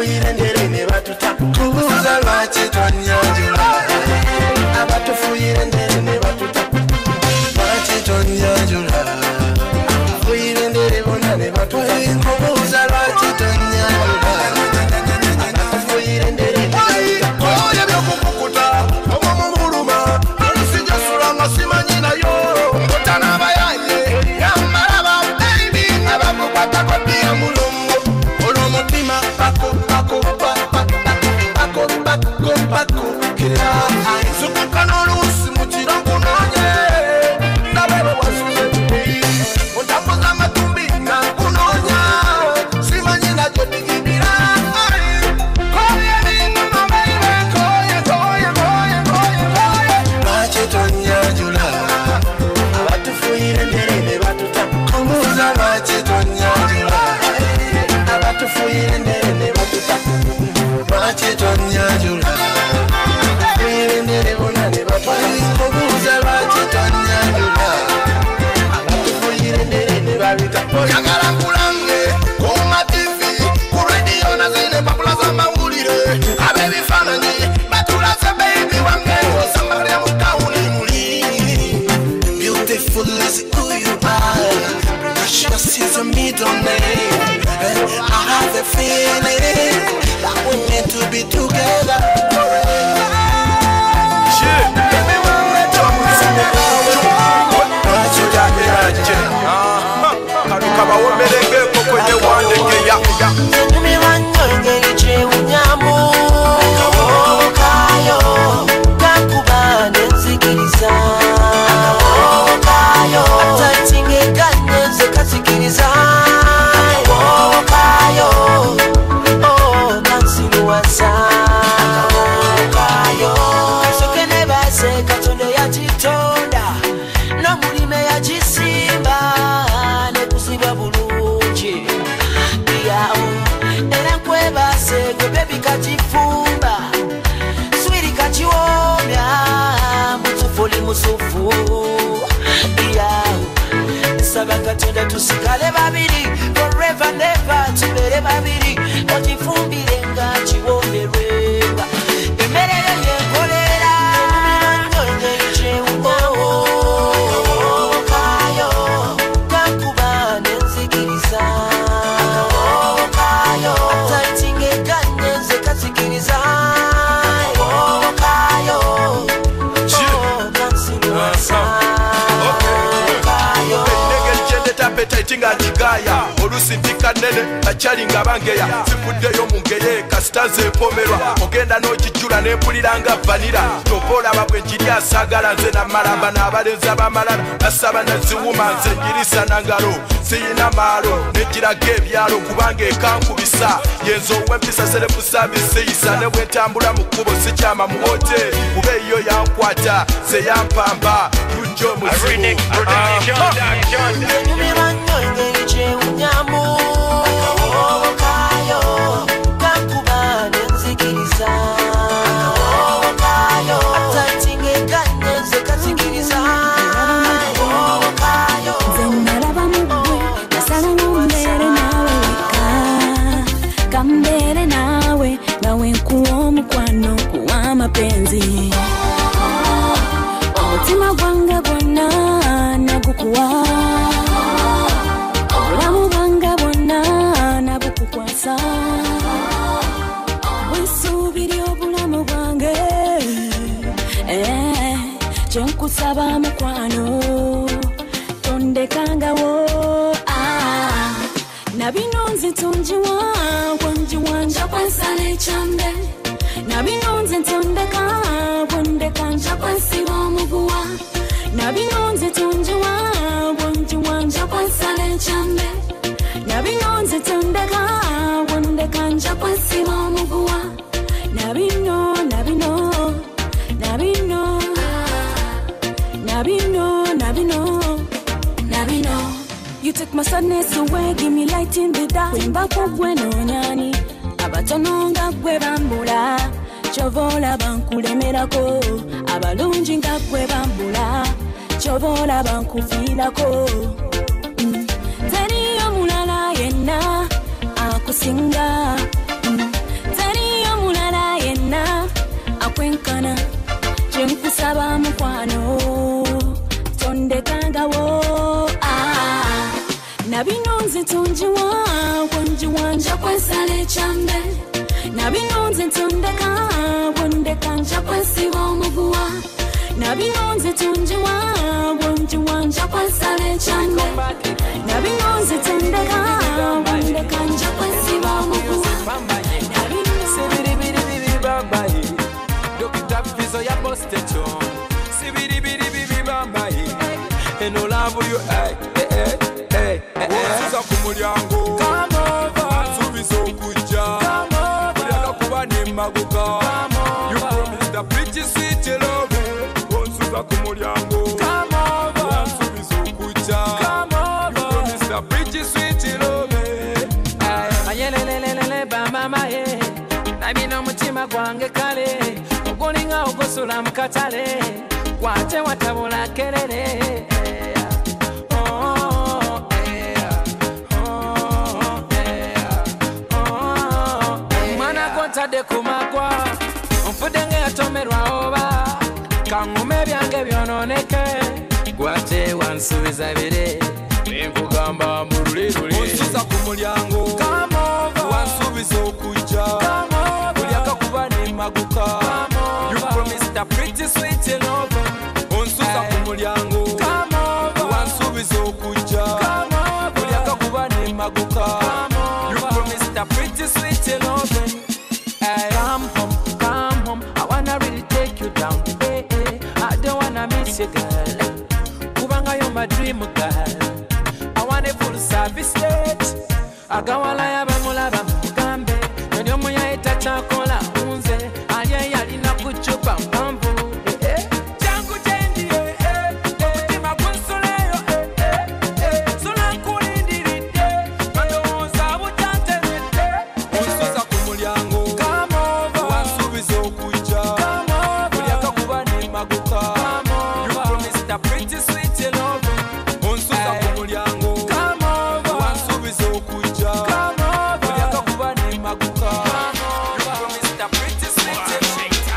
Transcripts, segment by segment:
abatufuuyira endere ne batuta kubuuza lwaki tonyanjula abatufuuyira endere ne batuta lwaki tonyanjula abafuuyira endere bonna ne batuta kubuuza lwaki tonyanjula abatufuuyira endere ne batuta oye byokukukuta omumuluma olusijasula nga simanyi nayo mbotana abayanye yamalaba baby abamukwata kwapiya mulongo olw'omutima pako kirira nsukuka n'oluusi mu kiro nkunoonye ndabebe wasuze bubi otambuza amatumbi nga nkunoonya simanyi nakyo digidira koye bingoma bayibe koye lwaki tonyanjula abatufuuyira endere ne batuta kubuuza lwaki tonyanjula abatufuuyira endere ne batuta lwaki tonyanjula abafuuyira endere bonna ne batuta kubuuza lwaki tonyanjula abatufuuyira endere ne babita oyagala nkulange ku mativi ku rediyo nazine empapula z'amawulire ab'ebifaananyi batulaze baby wange osambalya mu tawuni muli beautiful is who you are precious is your middle name I have a feeling that we're meant to be together forever. Musufu Sabakatonda tusikale babiri forever never tubere babiri otifumbire nga kiwomberwa emerere yenkolera nyonye chewo kayo kakuba nenzikiriza kayo tatinge kanyenze kasikiriza kayo Tinga jigaya olusintika nene achali nga bangeya sifuddeyo mu ngeye kasitaze empomerwa ogenda n'okijjula n'empuliranga vanira topola babwe njiri asagala nze namalamba n'abalenzi abamalala basaba naziwuma nze njirisa nangalo siyina maalo negiraga ebyalo kubanga ekankubisa yenzo ow'empisa serefu saavisi yisa ne bwentambula mu kkubo sikyama mu hoteri kuba eyo yankwata ze yampamba tujja omuzibu Kambere nawe nawe nkuwa mukwano kuwa mapenzi omutima gwange gwonna nagukuwa obulamu bwange bwonna nabukukwasa wisuubira obulamu bwange kyenkusaba mukwano tondekangawo nabinonze tonjiwa nja kwansala ekyambe nabinonze tondeka bondeka nja kwansiba omuguwa nabinonze tonjiwa nja kwansala ekyambe nabinonze tondeka bondeka nja kwansiba omuguwa nabino you take my sadness away, give me light in the dark. Wimba kugwe no nyani abatono nga gwe bambula chovola bankulemerako abalungi nga gwe bambula chovola bankufirako teriyo mulala yenna akusinga Nabinonze tonjiwa Bonjiwa njakwensale chambe Nabinonze tondeka Bondeka njakwesiba omuguwa Nabinonze tonjiwa Bonjiwa njakwensale chambe Nabinonze tondeka Bondeka njakwesiba omuguwa Sibiri babaye Dr. Fizo ya posteton Sibiri babaye Eno love you Onsuza kumulyango Come over Nsubiza okujja Mulyaka kuba nemaguka You promised a pretty sweet love Onsuza kumulyango Come over Nsubiza okujja You promised a pretty sweet love Ayelelelelele bamama ye Nabino mutima gwange kale Ogulinga ogusula mukatale Wate watabula kelele Tade kumagwa Mfudenge atomerwa oba Kangume byange byononeke Gwate wansubiza bire Nkugamba muruliruli Onsuza kumulyango Come over Wansubiza okujja Mulyaka kuba nemaguka You promised a pretty sweet love Onsuza kumulyango Come over Wansubiza okujja Mulyaka kuba nemaguka You promised a pretty sweet love Come home, I wanna really take you down. Hey, hey, I don't wanna miss you, girl. Kubanga, you're my dream, girl. I want a full service state. I got one lie about Mulaba Mugambe. When you're my Tachakola, Unze, and yeah, I didn't put you bamboo. Jango Jendi, my consoleo, so long cool in the day. But the ones I would dance it. Onsuza kumulyango. You promised a pretty sweet love. Onsuza kumulyango. Come over. Wansubiza okujja. Mulyaka kuba nemaguka. You promised a pretty sweet love.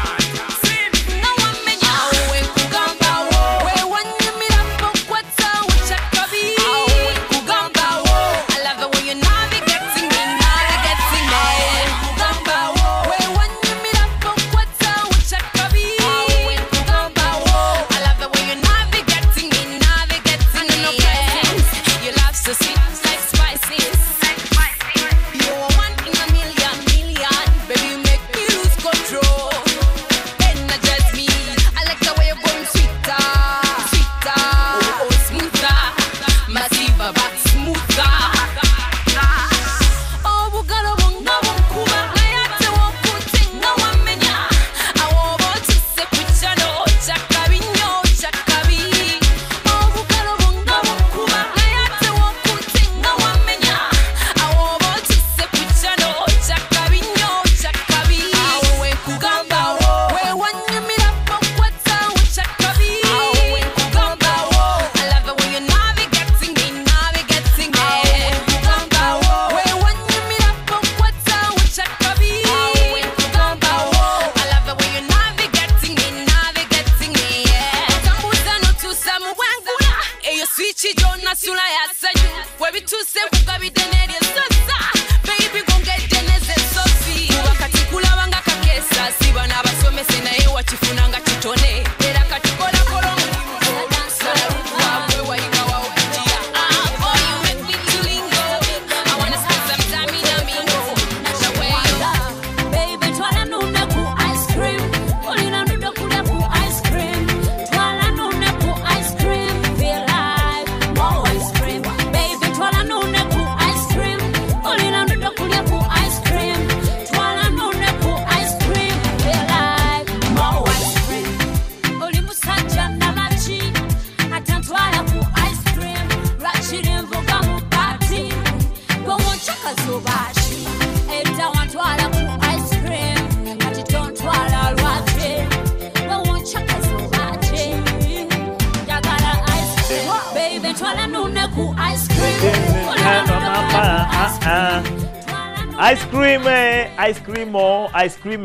Ice cream, ice cream, ice cream,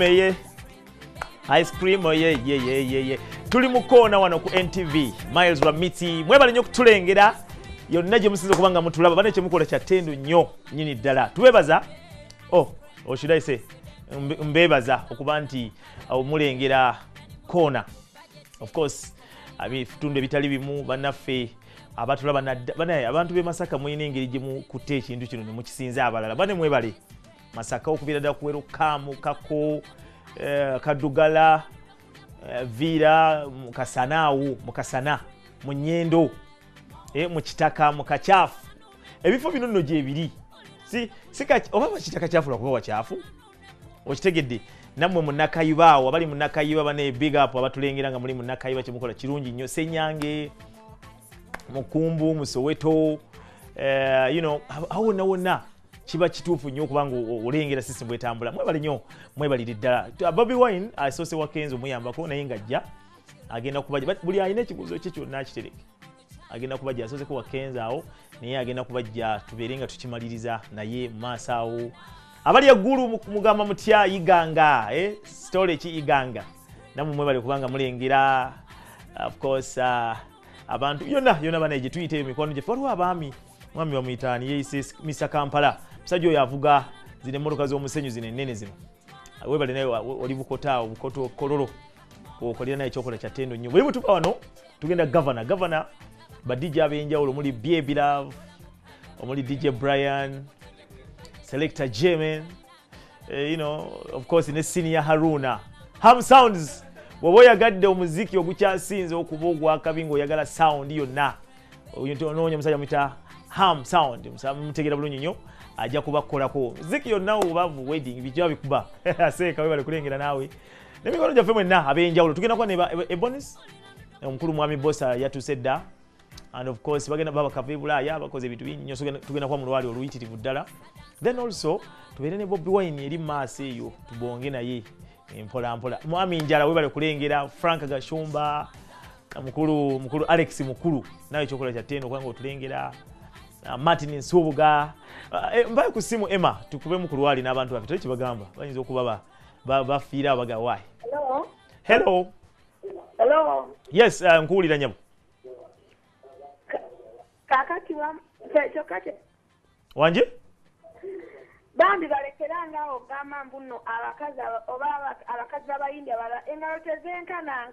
ice cream, Tuli mu KOONA wano ku NTV. Miles Rwamiti. Mwebale nnyo kutulengera. yonna gye musinza okubanga mutulaba bane kyemukola kya ttendo nnyo nnyini ddala tubeebaza or should I say mbeebaza okuba nti mulengera koona of course ebitundu ebitali bimu bannaffe abatulaba banaye abantu b'e Masaka mulina engeri gye mukutte ekintu kino ne mukisinza abalala bane mwebale Masaka okubeera ddala kuwero Kaamu Kako Kaddugala Vira Mukasana mu Nnyendo mu Kitaka mu Kacaafu ebifo bino nno gye biri oba bakitaka kyafu lwakuba wakyafu okitegedde nammwe munnakayibaawo abali munnakayiba bane big up abatulengera nga muli munnakayiba kyemukola kirungi nnyo Senyange Mukumbu Musoweto awo wonna kiba kituufu nnyo okubanga olengera system bwetambula mwebali nnyo mwebalire ddala Bobby Wine asoose wakenzo omuyambako naye ng'ajja agenda kubajja buli alina ekibuuzo kye kyonna akitereke agenda kubajja asooseko wakenzo awo naye agenda kubajja tubeere nga tukimaliriza naye mu maaso awo abali eggulu mugamba mutya Iganga story ki Iganga namwe mwebali kubanga mulengera of course abantu yonna banaye gye tuyita emikono gye waliwo abaami mwami bamuyitaani yeeyise Mr Kampala musajja oyo avuga zino emmotoka z'omusenyu zino ennene zino webale naye oli bukoto kololo okolera naye ekyokola kya ttendo nnyo bwe mutuba wano tugenda governor ba DJ ab'enjawulo omuli Baby Love omuli DJ Brian Selector Jemen of course ne Senior Haruna Ham Sounds bw'oba oyagadde omuziki ogukyasinze okuba ogwakabi ng'oyagala sound yonna onoonya musajja muyita Ham Sound mutegeera bulungi nnyo ajja kubakolako muziki yonna obavu wedding bijja bikuba aseeka webale kulengera naawe n'emikono gyaffe mwenna ab'enjawulo tugenda kuba ne Ebonis omukulu mwami Bossa yatuuse dda and of course bagenda baba kave Bulaaya bakoze ebintu bingi nnyo tugenda kuba mu lwali oluyitirivu ddala then also tubeere ne Bobby Wine eri maaso eyo tubonge naye mpola mwami Njala webale kulengera Frank Gashumba mukulu Alex mukulu nawe ekyokola kya ttendo kubanga otulengera Martin Nsubuga mbaye ku simu Emma tukube mu kulwali n'abantu baffe toli kibagamba bayinza okuba bafiira abaga why hello yes nkuwulira nyabo kakati chokate wanje bambi balekeranga ogamba mbuno abakazi abakazi abayindi abala engalo tezenkana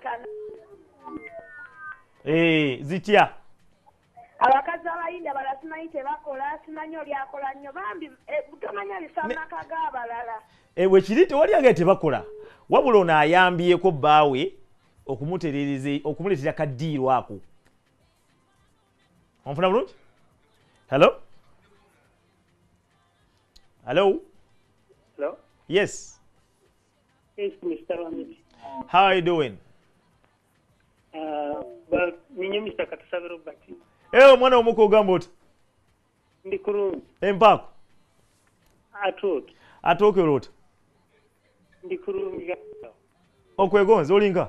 zitya abakazi abayindi abala simanyi tebakola simanyi oli akola nnyo bambi butamanya lisamaka g'abalala bwe kiri tewali agaye tebakola wabula ono ayambyeko bbaawe okumuleetera kaddiiro ako onfuna bulungi hello yes Mr. Rwamiti. how are you doing But ninyo Mr. Katasabe Robert. Mwana omuko ogamba oti Ndi kurungi. Empaako atookera oti Ndi kurungi. okwegonza olinga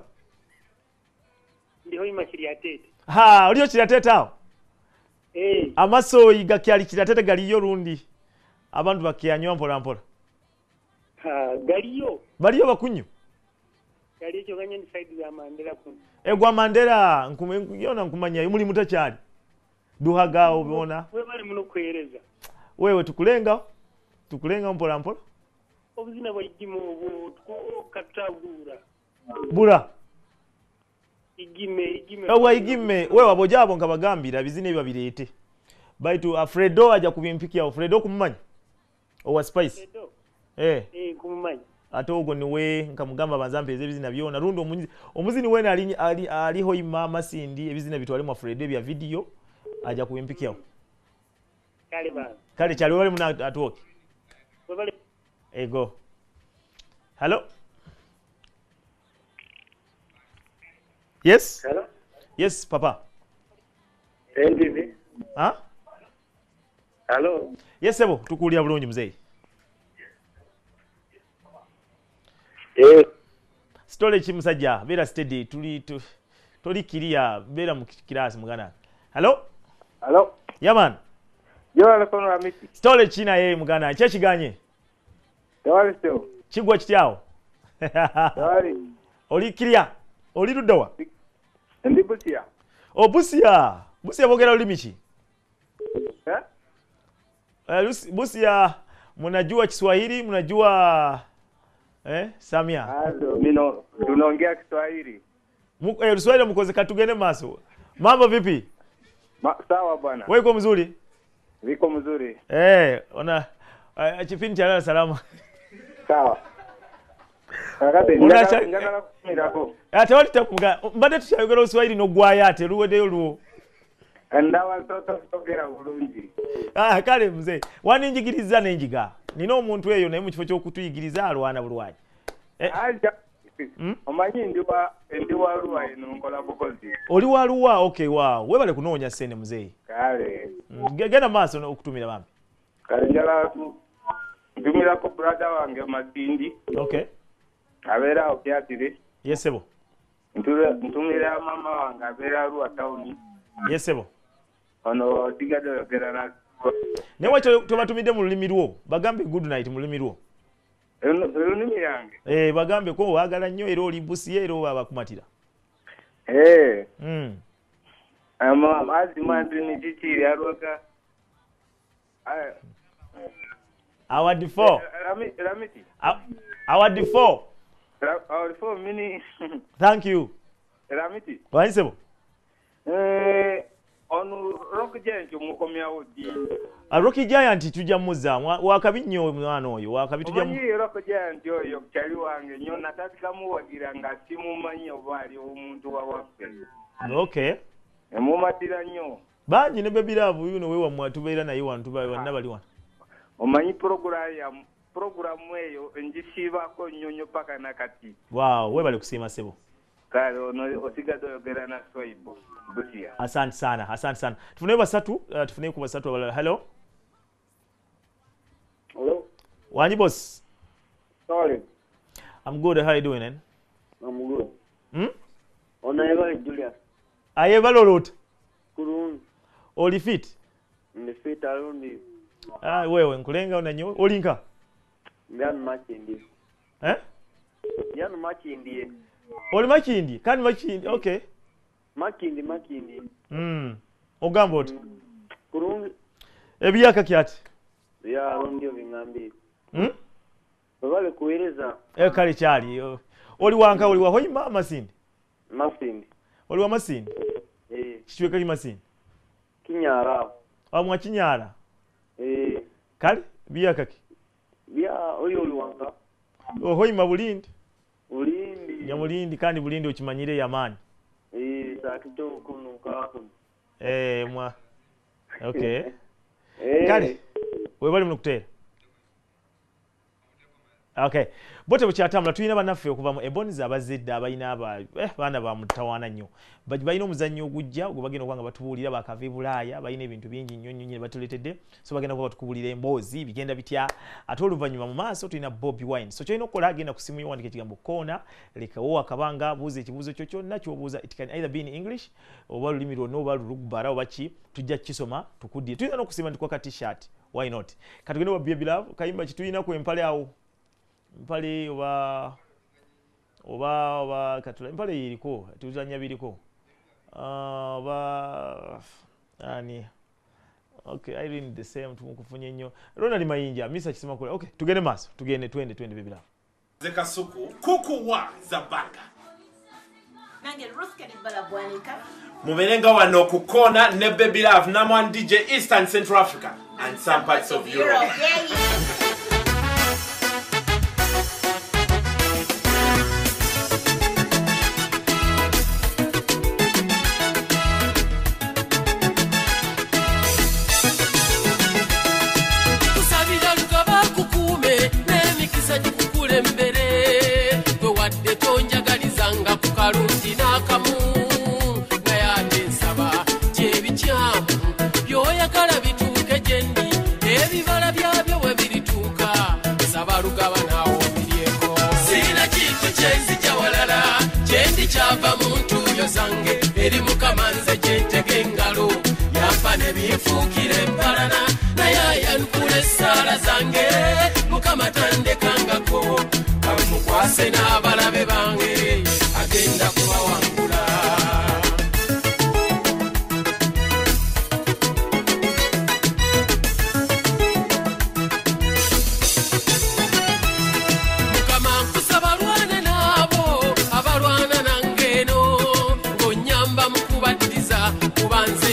Ndiho imakiri atete. oliyo kiratete awo amasoyi gakyali kiratete galiyo lundi abantu bakiyanywa mpola Galiyo baliyo bakunyu galiyo kyoganye ndi side ya Mandela kuno gwa Mandela yona nkumanya muli mutakyali duhaga obiona we bali muno kwereza wewe tukulenga mpola obuzina bw'igime obwo katabura bura igime wewe abojabo nga bagambira bizine bibabireete baitu Alfredo aja kubimpikia Alfredo kumumanya owa Spice kumumanya ate ogwo niwe nkamugamba banzampeeze ebizina byona rundi omuzini wena aliho imama sindi ebizina bitwale mu Alfredo bya video aja kubimpikia kale kyali wali muna atoke ego hello yes hello yes papa NTV hello yes ebo tukulia bulungi mzee story chimusajja bera steady tuli kiria bera mu class mugana hello yaman Yola kono Rwamiti story china yeye mugana kyekiganye Yawali sio kigwa kityawo Yawali oli kiria oli luddawa Ndi Busia Busia bogera olimi ki Busia, mnajua Kiswahili, mnajua Samia. Mino tunaongea Kiswahili. Kiswahili mkozeka tugende maso. Mambo vipi? Sawa bwana. Wewe uko mzuri? Niko mzuri. Ona chipindi cha salama. Sawa. Kakate ngana mirako. Ate wali tapuga. Mbade tushayogera Kiswahili no gwayate ruwede luwo. Ndawa toto tokera bulungi. Kale mzee. Waninjigiriza nenjiga. Nino omuntu eyo naye mu kifo ky'okutuyigiriza alwana bulwaji. Aja. Omanyi ndiwa luwa eno nkola bukozi. Oli wa luwa, okay, wow. Webale kunoonya sene mzee. Kale. Genda maaso okutumira bambi. Kale njala ndumira ko brother wange Matindi. Okay. Abera okyatire. Yesebo. Ntumira mama wange abera luwa town. Yesebo. Ono tigado yogerana. Ne wacho tubatumide mu lulimi lwo. Bagambe good night mu lulimi lwo. Lulimi yange. Bagambe ko wagala nnyo era oli Busia era babakumatira. Azimandi ni chichiri aroka. Award 4. Rwamiti. Award 4. Award 4 mini. Thank you. Rwamiti. Wanisebo. Onu Rock Giant mukomya odi. Rock Giant tujja muza wakabinyo mwana oyo wakabitujja mu Rock Giant oyo kyali wange nyo nataka muwagira nga simu manyi obali omuntu wawafe. Okay. Mumatira nnyo. Banyi ne baby love yuno wewa mwatubeera naye wantu bana bali wana. Omanyi programu eyo njisibako nnyonyo paka nakati. Wow, webale kusima sebo. Kale ono osigado yogera na Swaibo. Busia. Asante sana. Tufune basatu, tufune ku basatu abalala. Hello. Hello. Wanyi boss. Sorry. I'm good. How you doing, man? I'm good. Onaiva Julius. Ayeva lolot. Kurun. Oli fit? Fit alundi. Wewe nkulenga unanyo. Olinka? Yan machindi. Yan machindi. Oli machindi? Kani machindi? Okay. Makindi. Ogambot. Kurun. Ebiyaka kyati. Ya alundi obingambi. Bale kueleza. Kale kyali. Oli wanka oli wa hoima masindi? Masindi. Oli wa masindi? Kichweka ki masindi? Kinyara. Mwa kinyara? Kale biyaka ki? Bya oli wanka. Hoima bulindi? Bulindi. Ya bulindi kandi bulindi okimanyire yamani. Sakito kunuka. Mwa. Okay. Kale. Webali mnukutera. Okay. Bote bukyatambula tulina bannaffe okuva mu Eboniza abazidde abayina baana ba mutawaana nnyo. Bayina omuzannyo ogujja ogwo bagenda okubanga batubuulira bakava Bulaaya bayina ebintu bingi nnyo nnyo batuleetedde so bagenda kuba batukubuulira emboozi bigenda bitya ate oluvannyuma mu maaso tulina Bobby Wine so kyolina okukola agenda ku simu yo wandika ekigambo koona lekawo akabanga buuza ekibuuzo kyo kyonna ky'obuuza it can either be in English oba lulimi lwonna oba lulugbara oba ki tujja kukisoma tukuddire tulina n'okusimba ntukwaka t-shirt why not katugende wa Baby Love kayimba kitulina ku empale awo mpale oba katula mpale yiriko tuzanya biriko ani okay I read the same tumukufunye nnyo Ronald Mayinja misa kisema kule okay tugende maso tugende twende Baby Love Zekasuku kuku wa zabaga nange ruske bala bwanika muberenga wano ku Koona ne Baby Love namwan DJ Eastern Central Africa and some parts of Europe. Kalundi nakamu nayate nsaba gyebikyamu byoyagala bituuke gyendi ebibala byabyo bwe birituuka saba lugaba nawo biryeko sirina kintu kyenzija walala gyendi kyava mu ntuuyo zange eri mukama nze gyentega engalo yampa ne binfuukira empalana naye ayanukula essaala zange mukama tandekangako kamukwase n'abalabe bange agenda kubawangula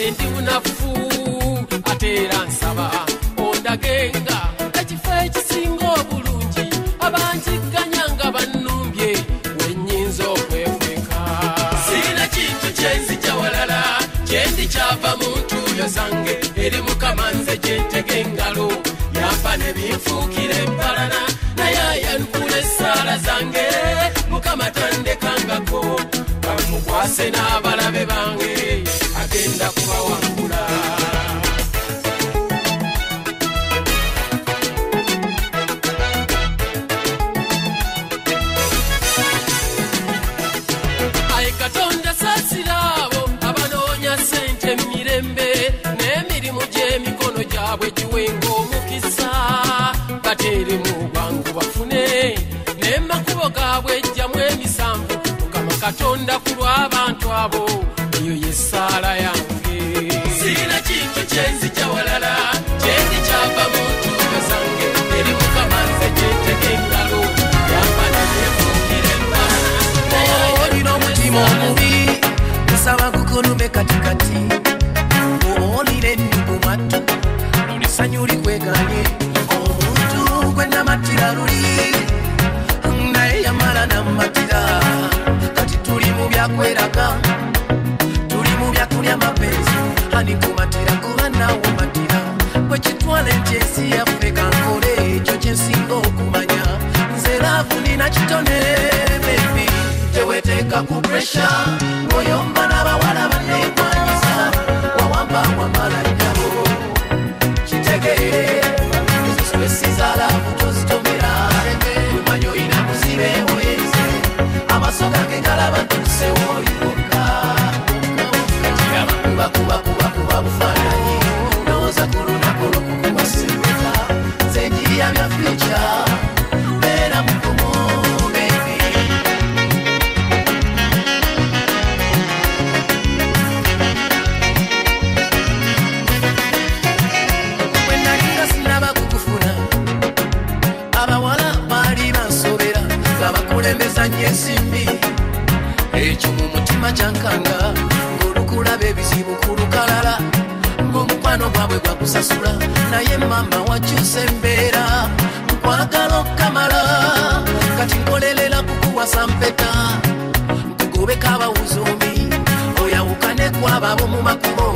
nze ndi munafu ate era nsaba ondagenga ekifo ekisinga obulungi abanjiganya nga bannumbye wenyinza okwefeka sirina kintu kyenzija walala kyendi kyava mu ntuuyo zange eri mukama nze gyentega engalo yampa ne binfuukira empalana naye ayanukula essaala zange mukama tandekangako bamukwase n'abalabe bange agenda kubawangula aye katonda saasiraabo abanoonya ssente mirembe n'emirimu gy'emikono gyabwe giwenga omukisa bateere mu bwangu bafune n'emakubo gaabwe ejjamu emisanvu mukama katonda ku lw'abantu abo eyo yessaala yange sirina kintu kyenzija walala kyendi kyava mu ntuuyo zange eri mukama nze gyentega engalo yamba neyefuukira embala naye olina omutima omubi nsaba gukulume katikati olina ennugu mattu lulisanyu likweganye omuntu gwe namatira luli naye yamala namatira kati tuli mu byakweraga tuli mu byakulya mapenzi ani kumatira kuba nawe matira bwekitwala nti ensi yaffe kankole ekyo kyensinga okumanya nze laavu nina kitone bebi teweteeka ku presha ng'oyomba n'abawala banneekwanyiza wawamba wamala nnyabo kitegere ezo swesi za laavu tozitomera wemanyi oyina muzibe oyeze amaso gange galaba ntusewo oliwokka kuba bufaananyi ndowooza ku lunaku lw'okukuba sembeka nze njiya bya fyuca beera mukumu bebi bwe nalinga sinaba kukufuna abawala baali bansobera nga bakulembeza nnyo ensimbi ekyo mu mutima kyankanga ng'olukulaba ebizibu ku lukalala ng'omukwano gwabwe gwakusasula naye mama wakyusa embeera nkwagala okukamala kati nkolerera kukuwasa mpeta nkugobeka abawuzumbi oyawukane kwababo mu makubo